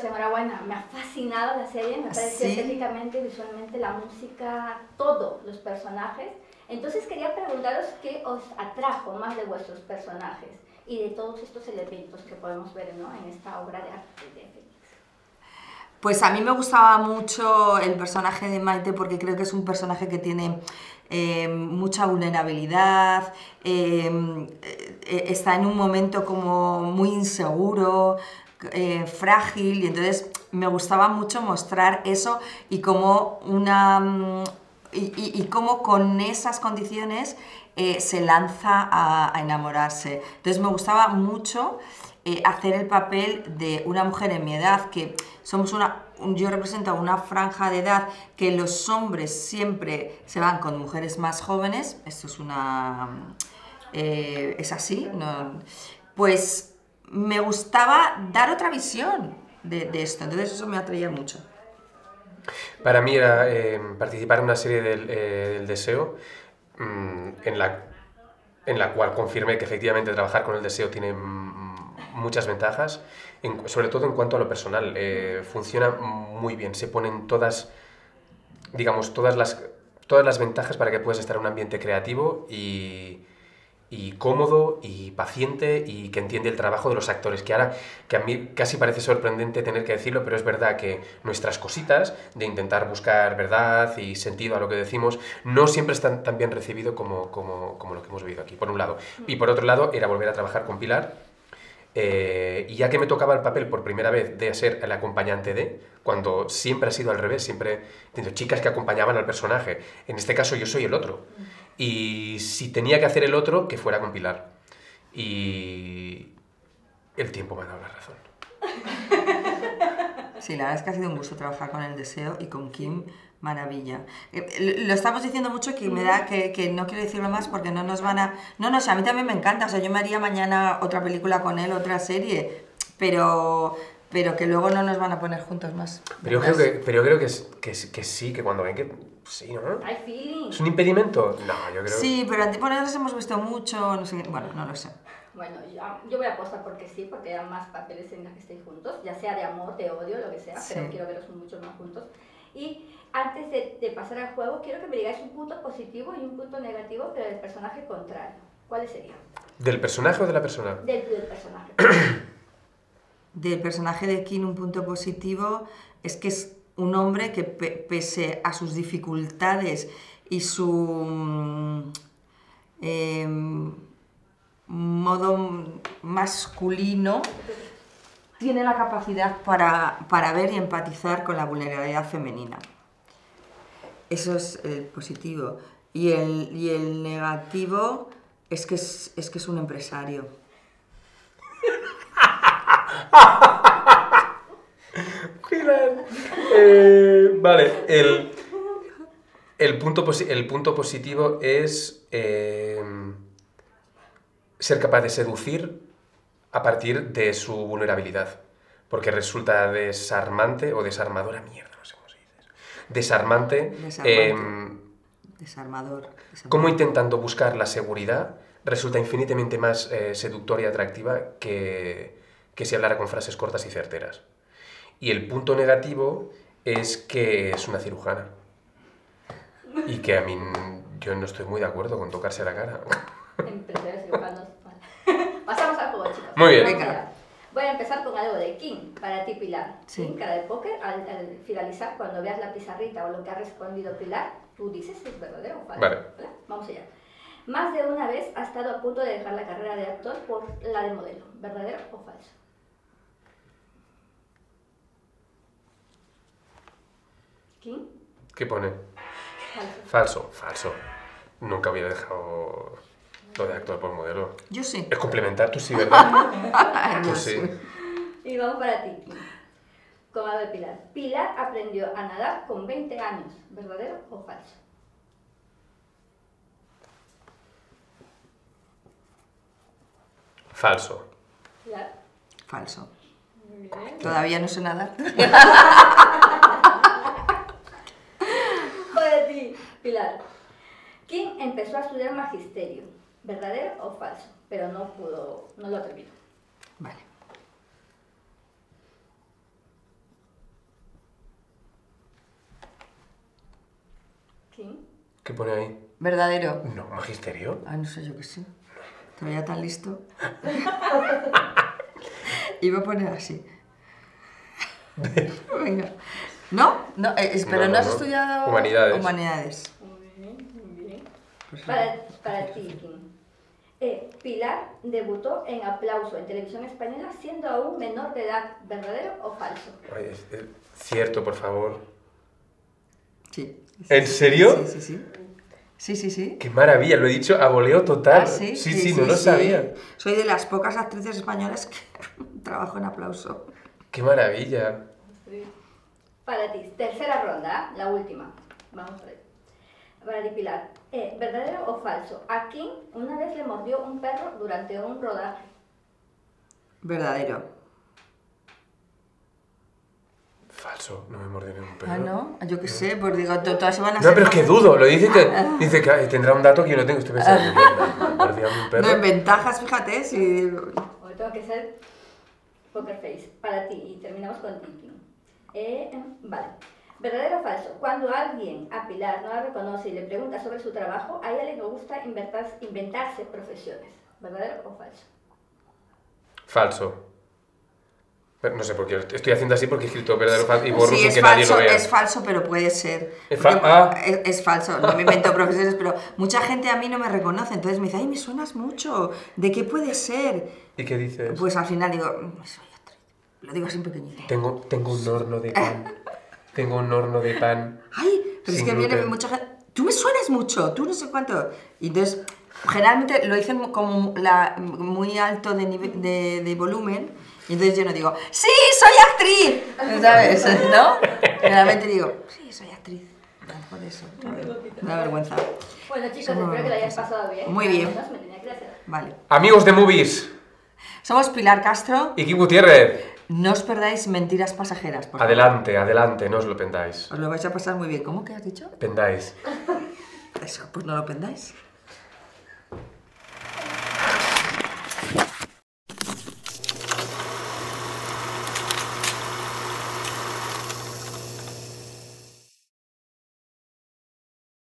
enhorabuena, me ha fascinado la serie, me pareció estéticamente, visualmente, la música, todos los personajes. Entonces quería preguntaros qué os atrajo más de vuestros personajes y de todos estos elementos que podemos ver, ¿no?, en esta obra de arte de Fénix. Pues a mí me gustaba mucho el personaje de Maite porque creo que es un personaje que tiene mucha vulnerabilidad, está en un momento como muy inseguro, frágil, y entonces me gustaba mucho mostrar eso y cómo cómo con esas condiciones se lanza a enamorarse. Entonces me gustaba mucho hacer el papel de una mujer en mi edad, que somos yo represento una franja de edad que los hombres siempre se van con mujeres más jóvenes, esto es así, ¿no? Pues me gustaba dar otra visión de esto, entonces eso me atraía mucho. Para mí era participar en una serie del Deseo en la cual confirmé que efectivamente trabajar con el Deseo tiene muchas ventajas, sobre todo en cuanto a lo personal. Funciona muy bien, se ponen todas las ventajas para que puedas estar en un ambiente creativo y cómodo y paciente y que entiende el trabajo de los actores, que a mí casi parece sorprendente tener que decirlo, pero es verdad que nuestras cositas de intentar buscar verdad y sentido a lo que decimos no siempre están tan bien recibido como lo que hemos vivido aquí, por un lado. Y por otro lado, era volver a trabajar con Pilar, y ya que me tocaba el papel por primera vez de ser el acompañante de, cuando siempre ha sido al revés, siempre tenido chicas que acompañaban al personaje, en este caso yo soy el otro. Y si tenía que hacer el otro, que fuera con Pilar. Y el tiempo me ha dado la razón. Sí, la verdad es que ha sido un gusto trabajar con el Deseo y con Kim, maravilla. Lo estamos diciendo mucho, que me da que no quiero decirlo más porque no nos van a... No, a mí también me encanta, o sea, yo me haría mañana otra película con él, otra serie, pero que luego no nos van a poner juntos más. Pero yo creo que sí, que cuando ven que... Sí, ¿no? Hay feeling. ¿Es un impedimento? No, yo creo... Sí, pero nos hemos visto mucho, no sé, bueno, no lo sé. Bueno, yo voy a apostar porque sí, porque hay más papeles en los que estéis juntos, ya sea de amor, de odio, lo que sea, sí, pero quiero veros mucho más juntos. Y antes de pasar al juego, quiero que me digáis un punto positivo y un punto negativo, pero del personaje contrario. ¿Cuáles serían? ¿Del personaje o de la persona? Del personaje. Del personaje de Kim, un punto positivo es que es un hombre que pese a sus dificultades y su modo masculino, tiene la capacidad para ver y empatizar con la vulnerabilidad femenina. Eso es el positivo. Y el negativo es que es un empresario. Vale, el punto positivo es ser capaz de seducir a partir de su vulnerabilidad, porque resulta desarmante o desarmadora, mierda, no sé cómo se dice eso. Desarmante. Desarmador. Como intentando buscar la seguridad resulta infinitamente más seductora y atractiva que si hablara con frases cortas y certeras. Y el punto negativo es que es una cirujana. Y que a mí yo no estoy muy de acuerdo con tocarse la cara. Pasamos al juego, chicos. Muy bien. Venga. Voy a empezar con algo de Kim, para ti, Pilar. Sí. Kim, cara de póker, al finalizar, cuando veas la pizarrita o lo que ha respondido Pilar, tú dices si es verdadero o falso. Vale. ¿Vale? Vamos allá. Más de una vez ha estado a punto de dejar la carrera de actor por la de modelo. ¿Verdadero o falso? ¿Kim? ¿Qué pone? Falso. Falso. Nunca hubiera dejado lo de actor por modelo. Yo sí. Es complementar, tú sí, ¿verdad? Tú sí. Y vamos para ti, Kim. Con algo de Pilar. Pilar aprendió a nadar con 20 años. ¿Verdadero o falso? Falso. Pilar. Falso. Muy bien. Todavía no sé nadar. Para ti, Pilar. Kim empezó a estudiar magisterio. ¿Verdadero o falso? Pero no lo terminó. Vale. ¿Quién? ¿Qué pone ahí? ¿Verdadero? No, magisterio. Ay, no sé, yo que sí. Te veía tan listo. Iba a poner así. Venga. ¿No? No, pero no has estudiado... Humanidades. Humanidades. Muy bien, muy bien. Pues Para ti, Kim. Pilar debutó en Aplauso en Televisión Española siendo aún menor de edad. ¿Verdadero o falso? Ay, es cierto, por favor. Sí. ¿En serio? Sí, sí, sí. Sí, sí, sí. ¡Qué maravilla! Lo he dicho a voleo total. Ah, sí, sí, no lo sabía. Soy de las pocas actrices españolas que trabajo en Aplauso. ¡Qué maravilla! Sí. Para ti, tercera ronda, la última. Vamos a ver. Para ti, Pilar. ¿Verdadero o falso? ¿A quién una vez le mordió un perro durante un rodaje? Verdadero. Falso, no me mordió ningún perro. Ah, ¿no? Yo qué sé, pues digo, todas se van a No, ser pero es que falsas. dudo. Lo dice que tendrá un dato que yo no tengo. Estoy pensando, ¿me mordió a un perro? No, en ventajas, fíjate, si... Hoy tengo que ser poker face. Para ti, y terminamos con Tiki. Vale. ¿Verdadero o falso? Cuando alguien a Pilar no la reconoce y le pregunta sobre su trabajo, a ella le gusta inventarse profesiones. ¿Verdadero o falso? Falso. Pero no sé por qué. Estoy haciendo así porque he escrito verdadero o falso y borro Sí, sin es que falso, nadie lo vea. es falso, pero puede ser. Es Porque es falso, no me invento profesiones, pero mucha gente a mí no me reconoce, entonces me dice, ay, me suenas mucho, ¿de qué puede ser? ¿Y qué dices? Pues al final digo, soy actriz. Lo digo así en pequeñito. Tengo un horno de pan. Tengo un horno de pan. Ay, pero es sin que viene gluten. mucha gente, tú me suenas mucho, tú no sé cuánto. Y entonces, generalmente lo dicen como muy alto de volumen, y entonces yo no digo, ¡sí, soy actriz! ¿Sabes? ¿No? Generalmente digo, sí, soy actriz. Por eso, ¿sabes? Me da vergüenza. Bueno, chicos, Somos espero que lo hayáis vergonzosas. pasado bien. Muy bien. Además, me tenía que hacer. Vale. Amigos de Movies Somos Pilar Castro. y Kim Gutiérrez. No os perdáis Mentiras Pasajeras, por favor. Adelante, adelante, no os lo pendáis. Os lo vais a pasar muy bien. ¿Cómo que has dicho? Pendáis. Eso, pues no lo pendáis.